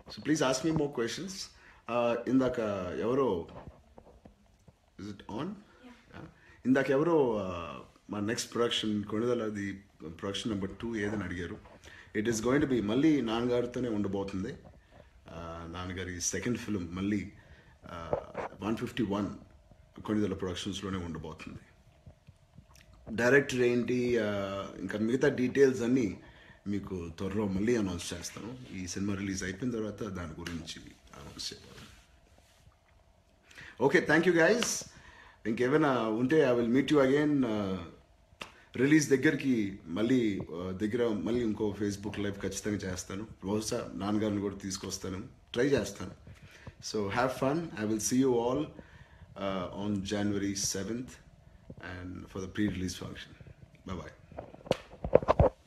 So please ask me more questions. ఇందాక ఎవరో is it on? Yeah. ఇందాక ఎవరో మా నెక్స్ట్ ప్రొడక్షన్ కొణిదలది ప్రొడక్షన్ నెంబర్ 2 ఏదని అడిగారు. It is going to be మళ్ళీ నాన్నగారితోనే ఉండబోతుంది. నాన్నగారి సెకండ్ ఫిల్మ్ మళ్ళీ 151 కొణిదల ప్రొడక్షన్స్లోనే ఉండబోతుంది. డైరెక్టర్ ఏంటి ఇంకా మిగతా డీటెయిల్స్ అన్నీ మీకు త్వరలో మళ్ళీ అనౌన్స్ చేస్తాను. ఈ సినిమా రిలీజ్ అయిపోయిన తర్వాత దాని గురించి అనౌన్స్ చేయాలి. Okay, thank you guys. ఇంకేమైనా ఉంటే I will meet you again release దగ్గరికి మళ్ళీ ఇంకో ఫేస్బుక్ లైవ్ ఖచ్చితంగా చేస్తాను. బహుశా నాన్నగారిని కూడా తీసుకొస్తాను, ట్రై చేస్తాను. So have fun. I will see you all on January 7th and for the pre-release function. Bye-bye.